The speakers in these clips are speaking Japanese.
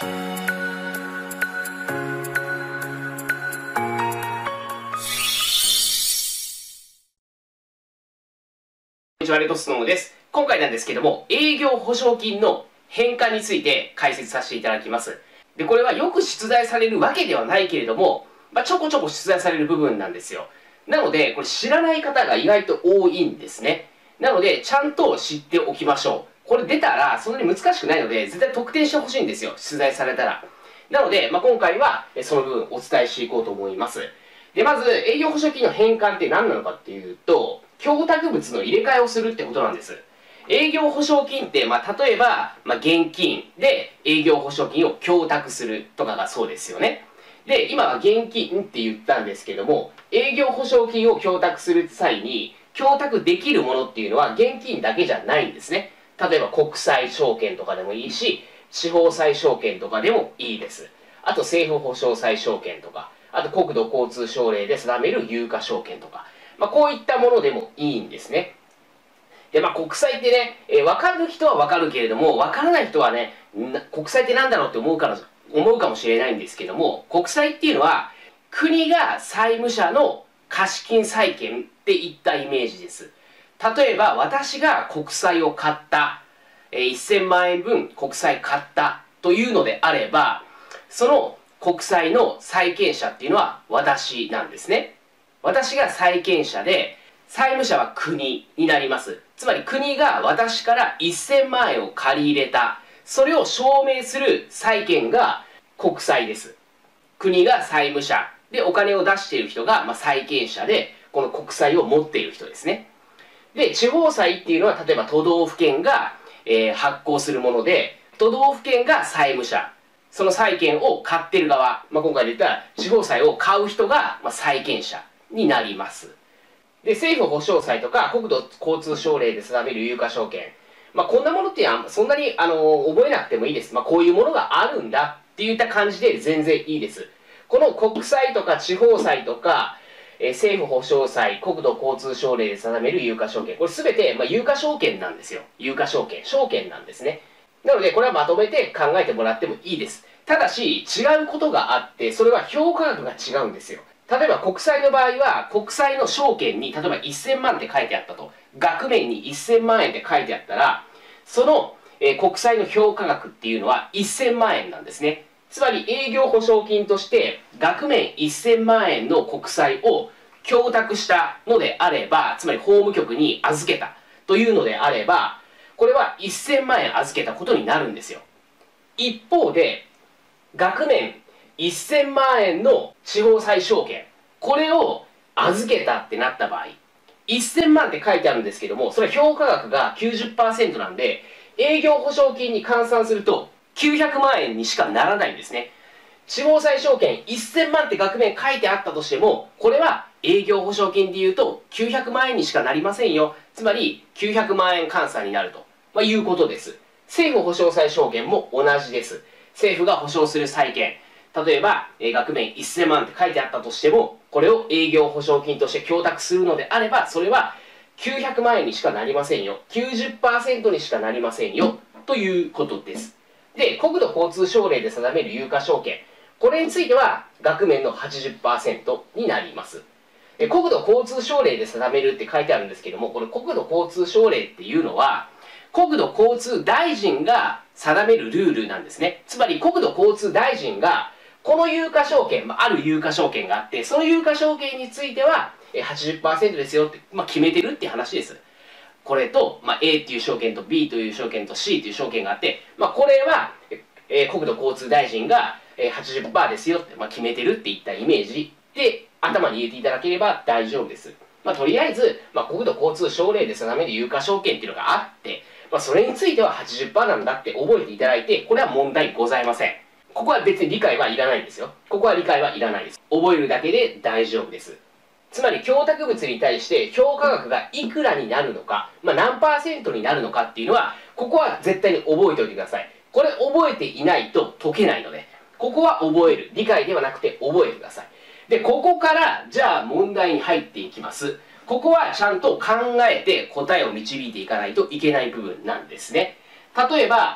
こんにちは、レトスノーです。今回なんですけども、営業保証金の返還について解説させていただきます。で、これはよく出題されるわけではないけれども、ちょこちょこ出題される部分なんですよ。なので、これ知らない方が意外と多いんですね。なので、ちゃんと知っておきましょう。これ出たらそんなに難しくないので、絶対得点してほしいんですよ。出題されたら。なので、今回はその部分をお伝えしていこうと思います。で、まず、営業保証金の返還って何なのかっていうと、供託物の入れ替えをするってことなんです。営業保証金って、例えば、現金で営業保証金を供託するとかがそうですよね。で、今は現金って言ったんですけども、営業保証金を供託する際に、供託できるものっていうのは現金だけじゃないんですね。例えば国際証券とかでもいいし、地方債証券とかでもいいです。あと政府保証債証券とか、あと国土交通省令で定める有価証券とか、こういったものでもいいんですね。で、国債ってね、分かる人は分かるけれども、分からない人はね、国債って何だろうって思うかもしれないんですけども、国債っていうのは、国が債務者の貸金債権っていったイメージです。例えば、私が国債を買った、1000万円分国債買ったというのであれば、その国債の債権者っていうのは私なんですね。私が債権者で、債務者は国になります。つまり国が私から1000万円を借り入れた。それを証明する債権が国債です。国が債務者でお金を出している人が債権者で、この国債を持っている人ですね。で、地方債っていうのは例えば都道府県が、発行するもので、都道府県が債務者。その債権を買ってる側、今回で言ったら地方債を買う人が債権者になります。で、政府保証債とか国土交通省令で定める有価証券。こんなものっていうのはそんなに覚えなくてもいいです。こういうものがあるんだっていった感じで全然いいです。この国債とか地方債とか、政府保証債、国土交通省令で定める有価証券。これすべて有価証券なんですよ。有価証券。証券なんですね。なので、これはまとめて考えてもらってもいいです。ただし、違うことがあって、それは評価額が違うんですよ。例えば国債の場合は、国債の証券に、例えば1000万って書いてあったと。額面に1000万円って書いてあったら、その、国債の評価額っていうのは1000万円なんですね。つまり営業保証金として、額面1000万円の国債を供託したのであれば、つまり法務局に預けたというのであれば、これは1000万円預けたことになるんですよ。一方で、額面1000万円の地方債証券、これを預けたってなった場合、1000万って書いてあるんですけども、それは評価額が 90% なんで、営業保証金に換算すると900万円にしかならないんですね。地方債証券1000万って額面書いてあったとしても、これは営業保証金でいうと900万円にしかなりませんよ。つまり900万円換算になると、いうことです。政府保証債証券も同じです。政府が保証する債券。例えば、額面1000万って書いてあったとしても、これを営業保証金として供託するのであれば、それは900万円にしかなりませんよ。90% にしかなりませんよ。ということです。で、国土交通省令で定める有価証券。これについては、額面の 80% になります。国土交通省令で定めるって書いてあるんですけども、これ国土交通省令っていうのは、国土交通大臣が定めるルールなんですね。つまり国土交通大臣が、この有価証券、ある有価証券があって、その有価証券については 80% ですよって、決めてるっていう話です。これと、A っていう証券と B という証券と C という証券があって、これは、国土交通大臣が 80% ですよって、決めてるっていったイメージで頭に入れていただければ大丈夫です。とりあえず、国土交通省令で定める有価証券っていうのがあって、それについては 80% なんだって覚えていただいて、これは問題ございません。ここは別に理解はいらないんですよ。ここは理解はいらないです。覚えるだけで大丈夫です。つまり、供託物に対して評価額がいくらになるのか、何%になるのかっていうのは、ここは絶対に覚えておいてください。これ覚えていないと解けないので、ここは覚える。理解ではなくて覚えてください。で、ここから、じゃあ問題に入っていきます。ここはちゃんと考えて答えを導いていかないといけない部分なんですね。例えば、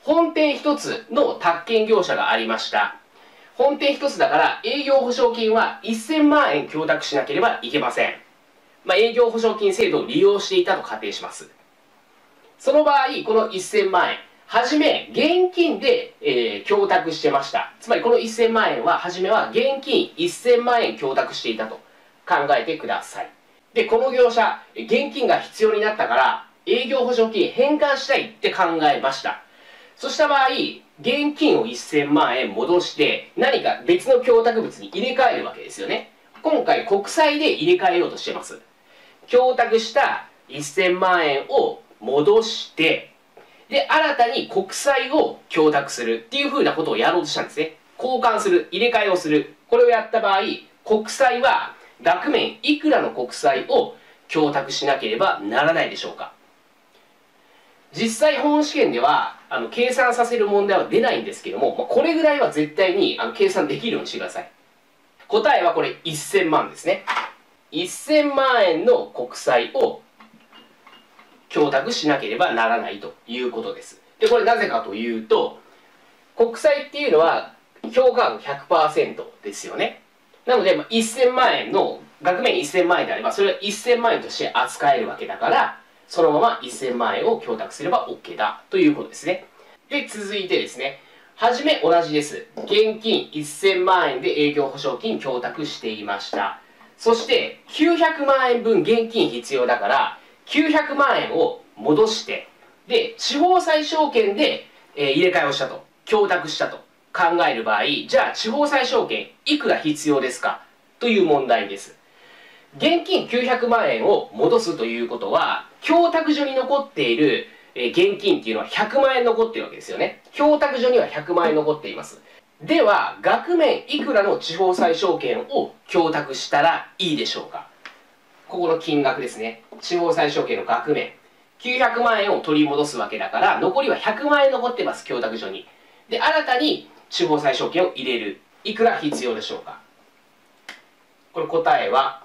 本店1つの宅建業者がありました。本店1つだから営業保証金は1000万円供託しなければいけません。営業保証金制度を利用していたと仮定します。その場合、この1000万円、はじめ現金で、供託してました。つまりこの1000万円は、はじめは現金1000万円供託していたと考えてください。で、この業者、現金が必要になったから、営業保証金返還したいって考えました。そうした場合、現金を1000万円戻して、何か別の供託物に入れ替えるわけですよね。今回、国債で入れ替えようとしてます。供託した1000万円を戻して、で、新たに国債を供託するっていう風なことをやろうとしたんですね。交換する、入れ替えをする。これをやった場合、国債は額面いくらの国債を供託しなければならないでしょうか。実際本試験では計算させる問題は出ないんですけども、これぐらいは絶対に計算できるようにしてください。答えはこれ1000万ですね。1000万円の国債を供託しなければならないということです。で、これなぜかというと、国債っていうのは評価額 100% ですよね。なので、1000万円の、額面1000万円であれば、それは1000万円として扱えるわけだから、そのまま1000万円を供託すれば OK だということですね。で、続いてですね、はじめ同じです。現金1000万円で営業保証金供託していました。そして、900万円分現金必要だから、900万円を戻して、で、地方債証券で、入れ替えをしたと、供託したと考える場合、じゃあ地方債証券いくら必要ですかという問題です。現金900万円を戻すということは、供託所に残っている現金っていうのは100万円残っているわけですよね。供託所には100万円残っています。では、額面いくらの地方債証券を供託したらいいでしょうか。ここの金額ですね。地方債証券の額面。900万円を取り戻すわけだから、残りは100万円残ってます、供託所に。で、新たに地方債証券を入れる。いくら必要でしょうか。これ答えは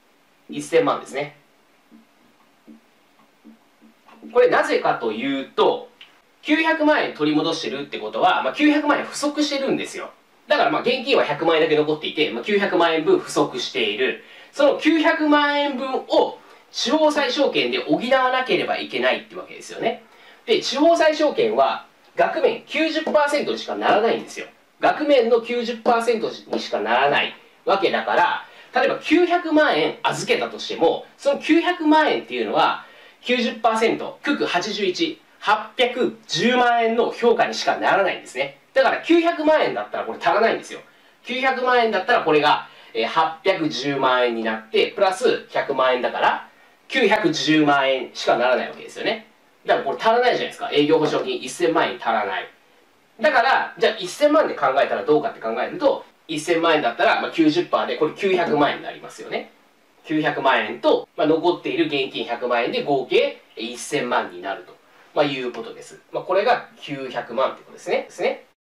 1000万ですね。これなぜかというと、900万円取り戻してるってことは、900万円不足してるんですよ。だから現金は100万円だけ残っていて、900万円分不足している。その900万円分を地方債証券で補わなければいけないってわけですよね。で、地方債証券は額面 90% にしかならないんですよ。額面の 90% にしかならないわけだから、例えば900万円預けたとしても、その900万円っていうのは 90%、九九81、810万円の評価にしかならないんですね。だから900万円だったらこれ足らないんですよ。900万円だったらこれが810万円になって、プラス100万円だから、910万円しかならないわけですよね。だからこれ足らないじゃないですか。営業保証金1000万円足らない。だから、じゃあ1000万で考えたらどうかって考えると、1000万円だったら90% でこれ900万円になりますよね。900万円と、残っている現金100万円で合計1000万になると、いうことです。これが900万ってことですね。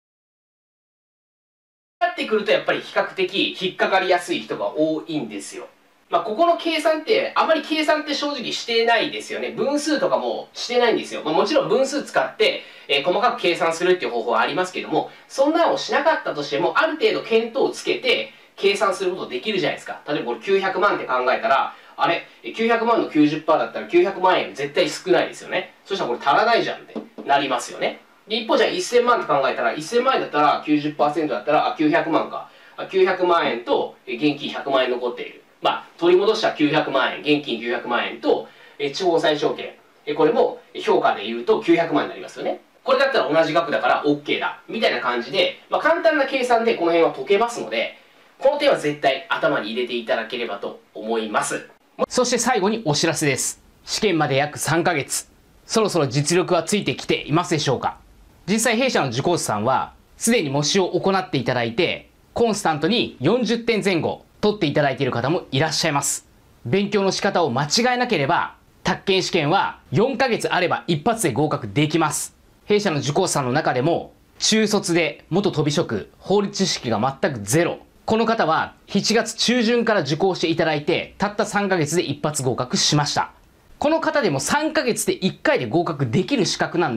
なってくるとやっぱり比較的引っかかりやすい人が多いんですよ。ここの計算って、あまり計算って正直してないですよね。分数とかもしてないんですよ。もちろん分数使って、細かく計算するっていう方法はありますけども、そんなのをしなかったとしても、ある程度見当をつけて、計算することできるじゃないですか。例えばこれ900万って考えたら、あれ、900万の 90% だったら900万円絶対少ないですよね。そしたらこれ足らないじゃんってなりますよね。で、一方じゃあ1000万って考えたら、1000万円だったら 90% だったら、900万か。900万円と現金100万円残っている。取り戻した900万円、現金900万円と、地方債証券。これも評価で言うと900万になりますよね。これだったら同じ額だから OK だ。みたいな感じで、簡単な計算でこの辺は解けますので、この点は絶対頭に入れていただければと思います。そして最後にお知らせです。試験まで約3ヶ月。そろそろ実力はついてきていますでしょうか？実際弊社の受講師さんは、すでに模試を行っていただいて、コンスタントに40点前後取っていただいている方もいらっしゃいます。勉強の仕方を間違えなければ、宅建試験は4ヶ月あれば一発で合格できます。弊社の受講師さんの中でも、中卒で元飛び職、法律知識が全くゼロ。この方は7月中旬から受講していただいて、たった3ヶ月で一発合格しました。この方でも3ヶ月で1回で合格できる資格なんで、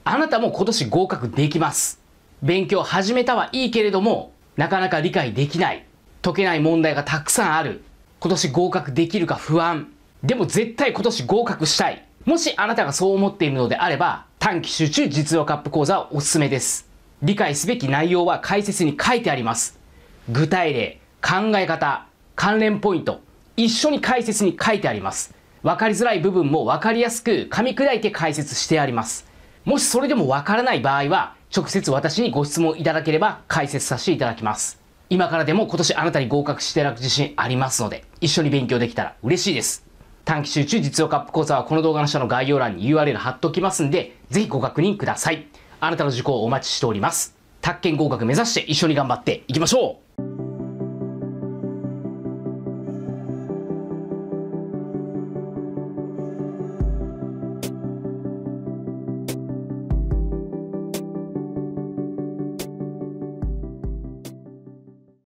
あなたも今年合格できます。勉強始めたはいいけれども、なかなか理解できない。解けない問題がたくさんある。今年合格できるか不安。でも絶対今年合格したい。もしあなたがそう思っているのであれば、短期集中実用カップ講座はおすすめです。理解すべき内容は解説に書いてあります。具体例、考え方、関連ポイント、一緒に解説に書いてあります。わかりづらい部分もわかりやすく噛み砕いて解説してあります。もしそれでもわからない場合は、直接私にご質問いただければ解説させていただきます。今からでも今年あなたに合格していただく自信ありますので、一緒に勉強できたら嬉しいです。短期集中実用カップ講座はこの動画の下の概要欄に URL 貼っておきますんで、ぜひご確認ください。あなたの受講をお待ちしております。宅建合格目指して一緒に頑張っていきましょう。